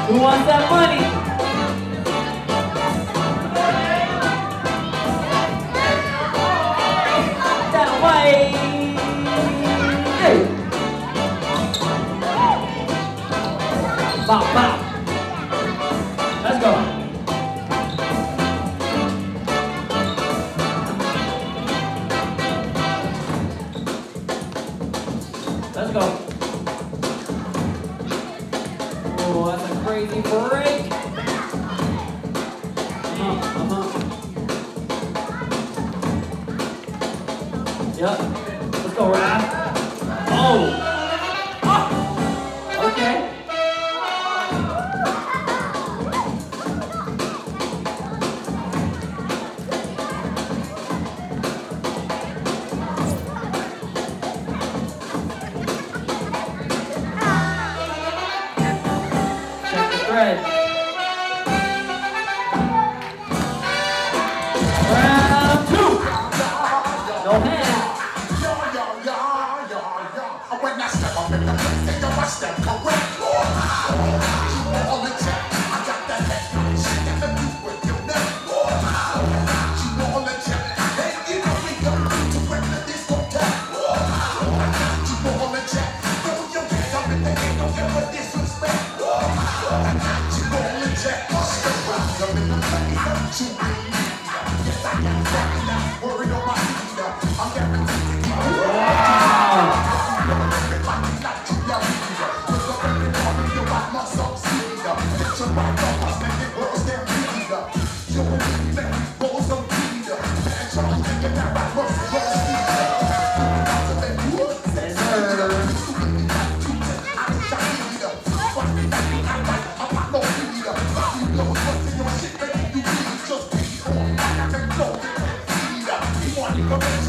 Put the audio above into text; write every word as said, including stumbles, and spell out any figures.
Who wants that money? That way. Hey. Bop, bop. Let's go. Let's go. Oh, that's a crazy break. Uh-huh, uh-huh. Yep. Let's go, Raph. Oh. Oh. Okay. Red. Round two. No hands. When I step up in the place, they know I step correct. You all in check. I got that head. Shit got to do with your neck. You all in check. Hey, you know we go to where the disco tap. You all in check. Throw your hands up in the air. Don't ever disrespect. You all in check. Step round up in the place. You need. Yes, I got that. Worried on my leader. I'm guaranteed to keep it. Come on.